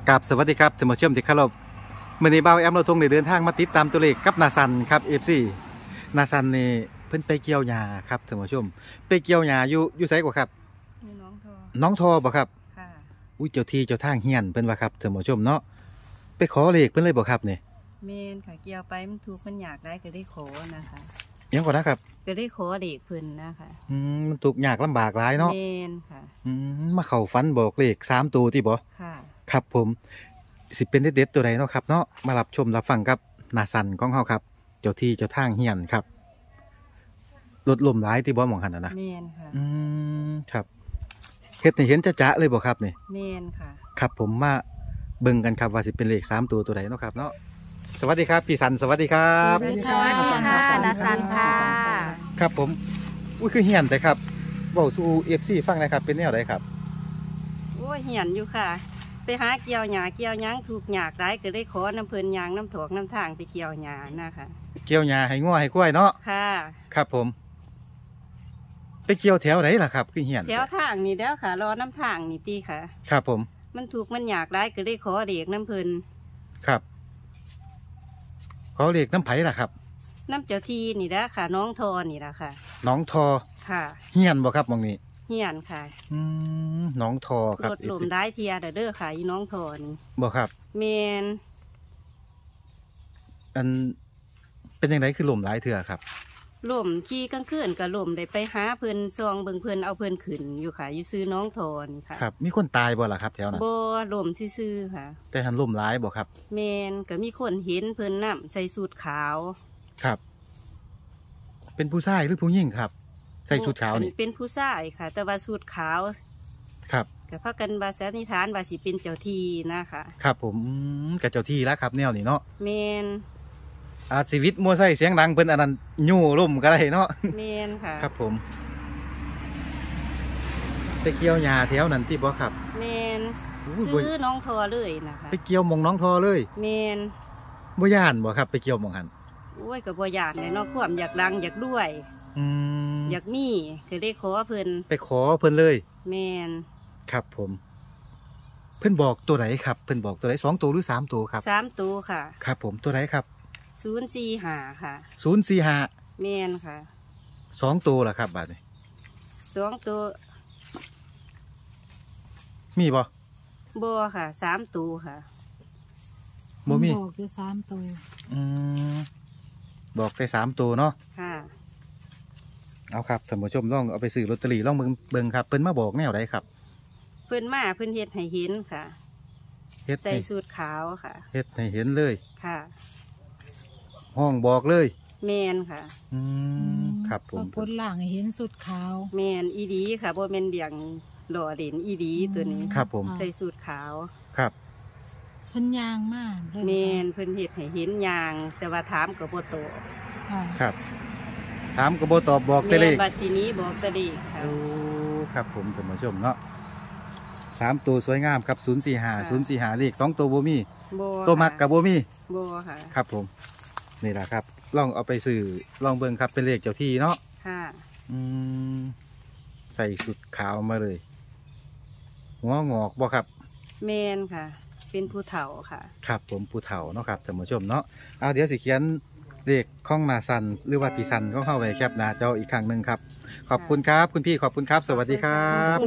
กับสวัสดีครับท่านผู้ชมที่เคารพมื้อนี้บ่าวแอมเราทงได้เดินทางมาติดตามตัวเลขกับนาซันครับ FC นาซันนี่เพิ่นไปเกี่ยวหญ้าครับท่านผู้ชมไปเกี่ยวหญ้าอยู่ไสกว่าครับน้องทอบ่ครับค่ะอุ้ยเจ้าที่เจ้าทางเฮียนเพิ่นว่าครับท่านผู้ชมเนาะไปขอเลขเพิ่นเลยบ่ครับนี่เมนค่ะเกี่ยวไปมันถูกมันอยากได้ก็ได้ขอนะคะยังก่อนนะครับก็ได้ขอเลขเพิ่นนะคะมันทุกข์ยากลำบากหลายเนาะเมนค่ะมาเข้าฝันบอกเลข3ตัวที่บ่ค่ะครับผมสิเป็นเด็ดๆตัวใดเนาะครับเนาะมารับชมรับฟังกับนาซันของเฮาครับเจ้าที่เจ้าทางเฮียนครับรถลมหลายที่บ่มองหันนะเมนค่ะครับเฮ็ดให้เห็นจะๆเลยบ่ครับนี่เมนค่ะครับผมมาเบิ่งกันครับว่าสิเป็นเลข3ตัวใดเนาะครับเนาะสวัสดีครับพี่สันสวัสดีครับสวัสดีค่ะนาซันค่ะครับผมอุ้ยคือเฮียนแต่ครับเว้าสู่ FC ฟังนะครับเป็นแนวใดครับโอ้ยเฮียนอยู่ค่ะไปหาเกี่ยวหญ้าเกี่ยวหยังถูกอยากได้ก็ได้ขอน้ำเพิ่นยางน้ำถอกน้ำทางไปเกี่ยวหญ้านะคะเกี่ยวหญ้าให้งัวให้ควายเนาะค่ะครับผมไปเกี่ยวแถวไหนล่ะครับคือเฮียนแถวทางนี่เด้อค่ะรอน้ำทางนี่ตีค่ะครับผมมันถูกมันอยากได้ก็ได้ขอเด็กน้ำเพิ่นครับขอเลขน้ำไผ่ล่ะครับน้ำเจ้าทีนี่นะค่ะน้องทอนี่ละค่ะน้องทอค่ะเฮียนบ่ครับมองนี้เฮียนค่ะน้องทอครับรถหลุมได้เทียเด้อค่ะอีน้องทอนี่บ่ครับเมนอันเป็นยังไงคือหลุมหลายเถื่อครับหลุมขี่กลางคืนกับหลุมได้ไปหาเพิ่นซองเบิ่งเพิ่นเอาเพิ่นขึ้นอยู่ค่ะอยู่ซื้อน้องทอนี่ค่ะครับมีคนตายบ่ล่ะครับแถวนั้นบ่หลุมซื่อๆค่ะแต่หันหลุมหลายบ่ครับเมนก็มีคนเห็นเพิ่นน้ำใส่สูทขาวครับเป็นผู้ชายหรือผู้หญิงครับใส่สูทขาวนี่เป็นผู้ชายค่ะแต่ว่าสูทขาวครับกับพากันบาสันนิษฐานบาสิเป็นเจ้าที่นะคะครับผมกับเจ้าที่แล้วครับแนวนี้เนาะเมนอาชีวิตมัวไส้เสียงดังเพิ่นอันนั้นยู่ล่มก็ได้เนาะเมนค่ะครับผมไปเกี่ยวหญ้าแถวนั้นที่บ่ครับเมนซื้อน้องทอเลยนะคะไปเกี่ยวมองน้องทอเลยเมนบ่ย่านบ่ครับไปเกี่ยวมองหันโอ้ยกับบ่ย่านเลยเนาะความอยากดังอยากด้วยอยากมีก็ได้ขอเพิ่นไปขอเพิ่นเลยเมนครับผมเพิ่นบอกตัวไหนครับเพิ่นบอกตัวไหน2ตัวหรือ3ตัวครับ 3ตัวค่ะครับผมตัวไหนครับ 045ค่ะ 045 แมนค่ะ 2ตัวล่ะครับบาดนี้ 2ตัวมีบ่ค่ะ3ตัวค่ะบ่มีบอกคือ3ตัวบอกได้3ตัวเนาะค่ะเอาครับท่านผู้ชมลองเอาไปซื้อลอตเตอรี่ลองเบิ่งครับเพิ่นมาบอกแนวใดครับเพิ่นมาเพิ่นเฮ็ดให้เห็นค่ะใส่สูทขาวค่ะเฮ็ดให้เห็นเลยค่ะห้องบอกเลยแมนค่ะครับผมคนหลังเห็นสุดขาวแมนอีดีค่ะบ่แม่นเดียงหล่อเด่นอีดีตัวนี้ครับผมใส่สูทขาวครับเพิ่นยางมากแมนเพิ่นเฮ็ดให้เห็นยางแต่ว่าถามก็บ่ตอบครับถามก็บ่ตอบบอกแต่เลขบัดทีนี้บอกแต่เลขค่ะโอ้ครับผมท่านผู้ชมเนาะ3ตัวสวยงามครับ045เลข2ตัวบ่มีตัวมักกับบ่มีบ่ค่ะครับผมนี่แหละครับลองเอาไปสื่อลองเบิ่งครับเป็นเลขเจ้าที่เนาะค่ะใส่สุดขาวมาเลยหัวงอกบ่ครับแมนค่ะเป็นผู้เฒ่าค่ะครับผมผู้เฒ่าเนาะครับท่านผู้ชมเนาะเอาเดี๋ยวสิเขียนเลขข้องนาซันหรือว่าปีซันก็เข้าไปแคปหน้าจออีกครั้งหนึ่งครับขอบคุณครับคุณพี่ขอบคุณครับสวัสดีครับ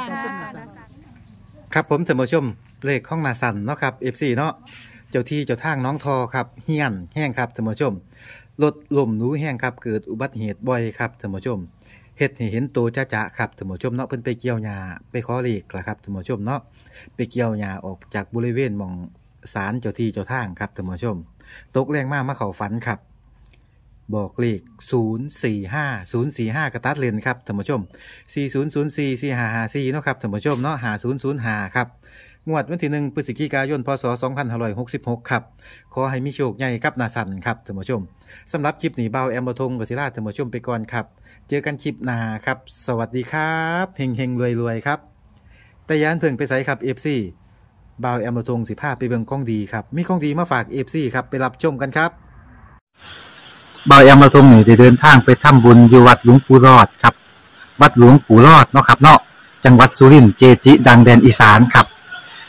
ครับผมท่านผู้ชมเลขข้องนาซันเนาะครับ FC เนาะเจ้าที่เจ้าทางน้องทอครับเฮียนแห้งครับท่านผู้ชมรถล่มหนูแห้งครับเกิดอุบัติเหตุบ่อยครับท่านผู้ชมเฮ็ดให้เห็นตัวจ้าครับท่านผู้ชมเนาะเพิ่นไปเกี่ยวหญ้าไปขอเลขล่ะครับท่านผู้ชมเนาะไปเกี่ยวหญ้าออกจากบริเวณหม่องศาลเจ้าที่เจ้าทางครับท่านผู้ชมตกแรงมากมาเข้าฝันครับบอกเลข045กระตัดเลนครับท่านผู้ชม40044554เนาะครับท่านผู้ชมเนาะ5005ครับงวดวันที่1พฤศจิกายนพศ2566ครับขอให้มีโชคใหญ่กับนาซันครับท่านผู้ชมสำหรับคลิปนี้เบาแอมบะทงกศิราท่านผู้ชมไปก่อนครับเจอกันคลิปหน้าครับสวัสดีครับเฮงๆรวยๆครับแต่ยานเพิ่งไปใส่ครับ FC เบาแอมบะทงสิพาไปเบิ่งของดีครับมีของดีมาฝาก FC ครับไปรับชมกันครับเบาแอมบะทงนี่ได้เดินทางไปทำบุญอยู่วัดหลวงปู่รอดครับวัดหลวงปู่รอดเนาะครับเนาะจังหวัดสุรินทร์เจจิดังแดนอีสานครับ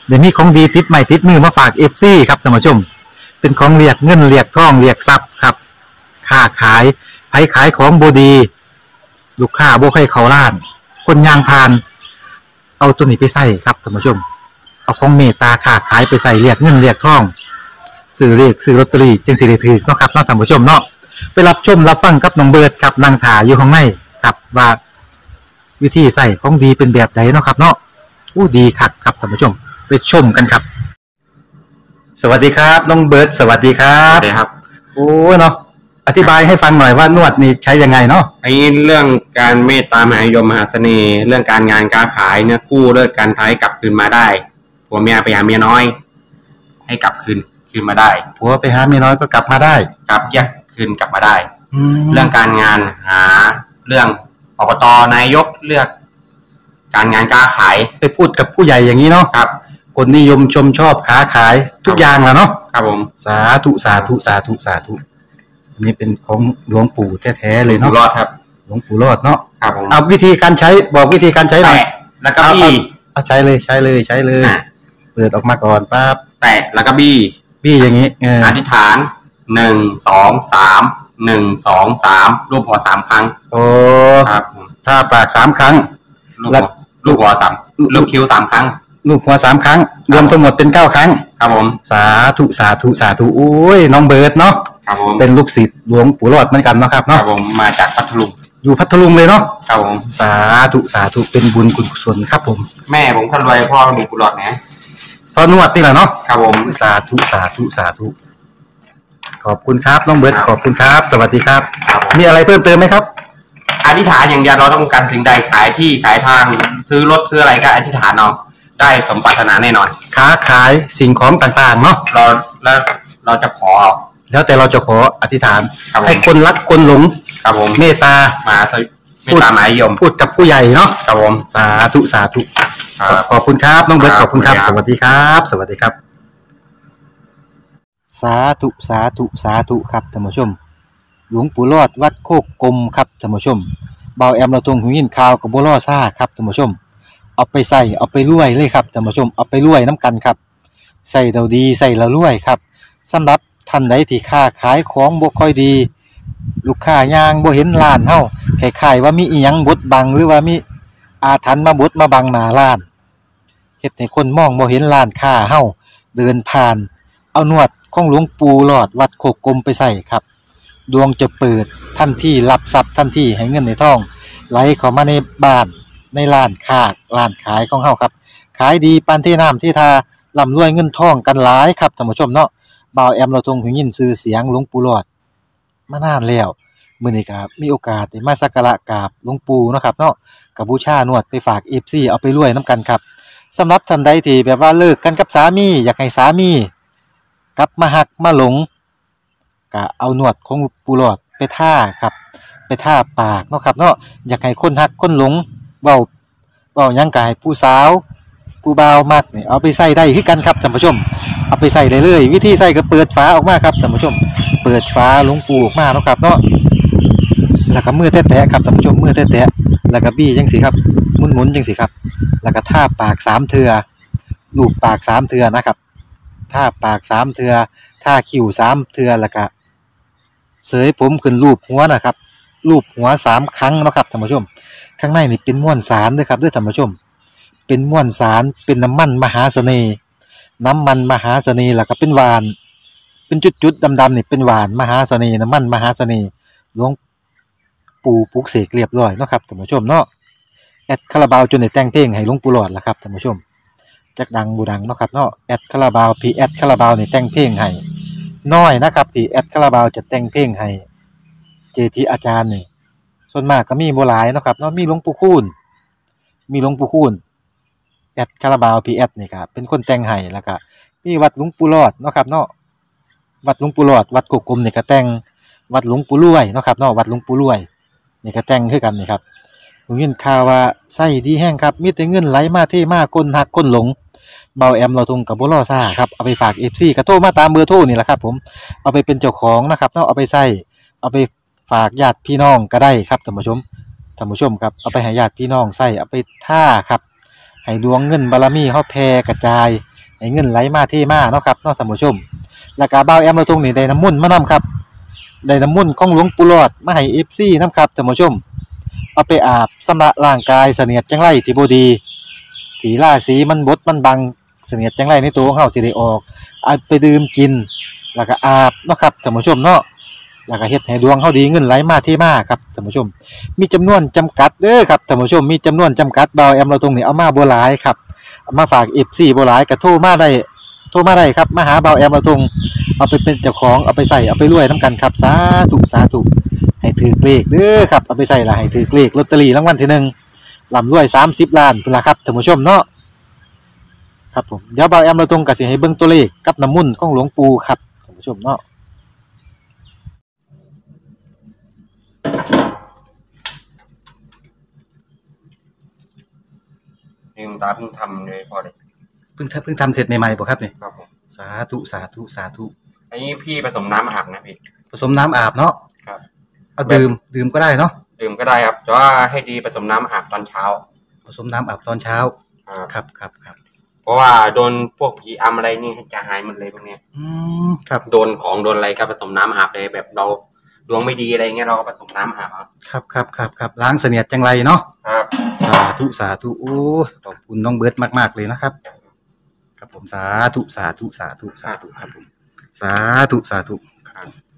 เดี๋ยวนี้ของดีติดใหม่ติดมือมาฝาก FC ครับท่านผู้ชมเป็นของเรียกเงินเรียกทองเรียกทรัพย์ครับค้าขายไผขายของบดีลูกค้าบ่ใครเขาล้าน คนยางพาน เอาตัวนี้ไปใส่ครับท่านผู้ชม เอาของเมตตาค้าขายไปใส่เรียกเงินเรียกทองซื้อเรียกซื้อลอตเตอรี่จึงสิได้ถือเนาะครับเนาะท่านผู้ชมเนาะไปรับชมรับฟังกับน้องเบิร์ดครับนางถาอยู่ข้างในครับว่าวิธีใส่ของดีเป็นแบบไหนเนาะครับ เนาะอู้ดีคักครับท่านผู้ชมไปชมกันครับ สวัสดีครับน้องเบิร์ดสวัสดีครัครับ บครับโอ้เนาะอธิบายให้ฟังหน่อยว่านวดนี่ใช้ยังไงเนาะไอ้เรื่องการเมตตามหานิยมมหาเสน่ห์ เรื่องการงานการขายเนี่ยกู้เลิกการท้ายกลับคืนมาได้ผัวเมียไปหาเมียน้อย ให้กลับคืนมาได้ผัวไปหาเมียน้อยก็กลับมาได้กลับแยกคืนกลับมาได้แล้เรื่วองการงานหาเรื่องอบตนายกเลือก การงานการขายไปพูดกับผู้ใหญ่อย่างนี้เนาะครับคนนิยมชมชอบค้าขายทุกอย่างแหละเนาะครับผมสาธุสาธุสาธุสาธุอันนี้เป็นของหลวงปู่แท้ๆเลยอยู่เนาะรอดครับหลวงปู่รอดเนาะครับผมเอาวิธีการใช้บอกวิธีการใช้หน่อยแตะแล้วก็บี้เอาใช้เลยใช้เลยใช้เลยอ่ะเปิดออกมาก่อนปั๊บแตะแล้วก็บี้พี่อย่างนี้เอออธิษฐาน1 2 3 1 2 3รูปหัว3ครั้งโอ้ครับผมถ้าปาก3ครั้งลูกแล้หัววลูกหัวสามลูกคิ้ว3ครั้งลูกหัว3ครั้ง รวมทั้งหมดเป็น9ครั้งครับผมสาธุสาธุสาธุโอ้ยน้องเบิร์ดเนาะครับผมเป็นลูกศิษย์หลวงปู่รอดเหมือนกันเนาะครับครัเนาะบผมมาจากพัทลุงอยู่พัทลุงเลยเนาะครับผมสาธุสาธุเป็นบุญกุศลครับผมแม่ผมคนรวยพ่อมีกุหลาบนะพอนวดนี่แหละเนาะครับผมสาธุสาธุสาธุขอบคุณครับน้องเบิร์ดขอบคุณครับ สวัสดีครับครับผมมีอะไรเพิ่มเติมไหมครับอธิษฐานอย่างเดียวเราต้องการสิ่งใดขายที่ขายทางซื้อรถซื้ออะไรก็อธิษฐานเอาได้สมปรารถนาแน่นอนค้าขายสิ่งของต่างๆเนาะเราจะขอแล้วแต่เราจะขออธิษฐานครับผมให้คนรักคนหลงครับผมเมตตามาไม่ตามหมายยมพูดกับผู้ใหญ่เนาะครับผมสาธุสาธุครับขอบคุณครับน้องเบิร์ตคขรับอบคุณครับขอบสคุณครับวัสดีครับ สวัสดีครับ สาธุสาธุสาธุครับท่านผู้ชม หลวงปู่รอดวัดโคกกลมครับท่านผู้ชมเบาแอมเราตรงหูยินข่าวกับบัวล่อซ่าครับท่านผู้ชม เอาไปใส่เอาไปรวยเลยครับท่านผู้ชมเอาไปรวยน้ำกันครับใส่เราดีใส่เรารวยครับสำหรับท่านใดที่ค้าขายของบ่ค่อยดี ลูกค้ายางบ่เห็นร้านเฮาคล้ายๆว่ามีอีหยังบดบังหรือว่ามีอาถรรพ์มาบดมาบังหน้าร้านเฮ็ดให้คนมองบ่เห็นร้านค้าเฮาเดินผ่าน เอานวดของหลวงปู่หลอดวัดโคกกลมไปใส่ครับดวงจะเปิดทันทีรับทรัพย์ทันทีให้เงินในท้องไหลเข้ามาในบ้านในร้านค้าร้านขายของเฮาครับขายดีปานที่น้ำที่ทาร่ำรวยเงินทองกันหลายครับท่านผู้ชมเนาะบ่าวแอมเราทรงหูยินชื่อเสียงหลวงปู่หลอดมานานแล้วมื้อนี้ครับมีโอกาสได้มาสักการะกราบหลวงปู่เนาะครับเนาะก็บูชานวดไปฝาก FC เอาไปรวยนํกันครับสำหรับท่านใดที่แบบว่าเลิกกันกับสามีอยากให้สามีกลับมาหักมาหลงก็เอานวดของปู่หลอดไปท่าครับไปท่าปากเนาะครับเนาะอยากให้คนหักคนหลงเว้าหยังก็ให้ผู้สาวผู้บ่าวมักนี่เอาไปใส่ได้คือกันครับท่านผู้ชมเอาไปใส่ได้เลยวิธีใส่ก็เปิดฝาออกมาครับท่านผู้ชมเปิดฝาหลวงปู่ออกมาเนาะครับเนาะแล้วก็มือแตะๆครับท่านผู้ชมมือแตะๆแล้วก็บี้จังสิครับหมุนๆจังสิครับแล้วก็ท่าปาก3เทื่อลูบปาก3เทื่อนะครับท่าปาก3เทื่อท่าคิ้ว3เทื่อแล้วก็เสยผมขึ้นรูปหัวนะครับรูปหัว3ครั้งเนาะครับท่านผู้ชมข้างในนี่เป็นม้วนสารเด้อครับเด้อท่านผู้ชมเป็นม้วนสารเป็นน้ำมันมหาเสน่ห์น้ำมันมหาเสน่ห์แล้วก็เป็นหวานเป็นจุดๆดำๆนี่เป็นหวานมหาเสน่ห์น้ำมันมหาเสน่ห์หลวงปู่ปลุกเสกเรียบร้อยเนาะครับท่านผู้ชมเนาะแอดคาราบาวจนได้แต่งเพลงให้หลวงปู่หลอดล่ะครับท่านผู้ชมจักดังบ่ดังเนาะครับเนาะแอดคาราบาวพี่แอดคาราบาวนี่แต่งเพลงให้น้อยนะครับที่แอดคาราบาวจะแต่งเพลงให้เจทีอาจารย์นี่ส่วนมากก็มีบ่หลายเนาะครับเนาะมีหลวงปู่คูณแอดคาราบาวพีแอดนี่ครับเป็นคนแต่งให้แล้วก็มีวัดหลวงปู่รอดเนาะครับเนาะวัดหลวงปู่รอดวัดโกกกลมนี่ก็แต่งวัดหลวงปู่รวยเนาะครับเนาะวัดหลวงปู่รวยนี่ก็แต่งคือกันนี่ครับผมยินข่าวว่าไส้ดีแห้งครับมีแต่เงินไหลมาเทมาคนหักคนหลงเบาแอมเราทงกับบ่รอซ่าครับเอาไปฝาก FC ก็โทรมาตามเบอร์โทรนี่แหละครับผมเอาไปเป็นเจ้าของนะครับเนาะเอาไปใส่เอาไปฝากญาติพี่น้องก็ได้ครับท่านผู้ชมครับเอาไปให้ญาติพี่น้องใส่เอาไปท่าครับให้ดวงเงินบารมีเฮาแผ่กระจายให้เงินไหลมาเทมาเนาะครับเนาะท่านผู้ชมแล้วก็บ่าวแอมเราตรงนี้ได้น้ำมนต์มานํครับได้น้ำมนต์ของหลวงปู่หลอดมาให้ FC นํครับท่านผู้ชมเอาไปอาบชำระร่างกายเสนียดจังไรที่บ่ดีที่ราศีมันบดมันบังเสนียดจังไรในตัวของเฮาสิได้ออกเอาไปดื่มกินแล้วก็อาบเนาะครับท่านผู้ชมเนาะแล้วก็เฮ็ดให้ดวงเฮาดีเงินไหลมาเทมาครับท่านผู้ชมมีจำนวนจำกัดเด้อครับท่านผู้ชมมีจำนวนจำกัดบ่าวแอมเราตรงนี้เอามาบ่หลายครับเอามาฝาก FC บ่หลายก็โทรมาได้ครับมาหาบ่าวแอมเราตรงเอาไปเป็นเจ้าของเอาไปใส่เอาไปรวยนํกันครับสาธุสาธุให้ถือเลขเด้อครับเอาไปใส่ละให้ถือเลขลอตเตอรี่รางวัลที่หนึ่งร่ำรวย30ล้านพุ่นล่ะครับท่านผู้ชมเนาะครับผมเดี๋ยวบ่าวแอมเราตรงก็สิให้เบิ่งตัวเลขกับน้ำมนต์ของหลวงปู่ครับท่านผู้ชมเนาะนี่คุณตาเพิ่งทำเลยพอเลยเพิ่งทำเสร็จใหม่ๆบ่ครับเนี่ยครับผมสาธุสาธุสาธุอันนี้พี่ผสมน้ำอาบนะพี่ผสมน้ำอาบเนาะครับเอาดื่มก็ได้เนาะดื่มก็ได้ครับแต่ว่าให้ดีผสมน้ำอาบตอนเช้าผสมน้ำอาบตอนเช้าครับครับเพราะว่าโดนพวกผีอำอะไรนี่จะหายหมดเลยพวกเนี้ยครับโดนของโดนอะไรก็ผสมน้ำอาบเลยแบบเราดวงไม่ดีอะไรเงี้ยเราก็ผสมน้ำอาบครับล้างเสนียดจังไรเนาะครับสาธุโอ้ยขอบคุณน้องเบิร์ตมากๆเลยนะครับครับผมสาธุครับผมสาธุครับ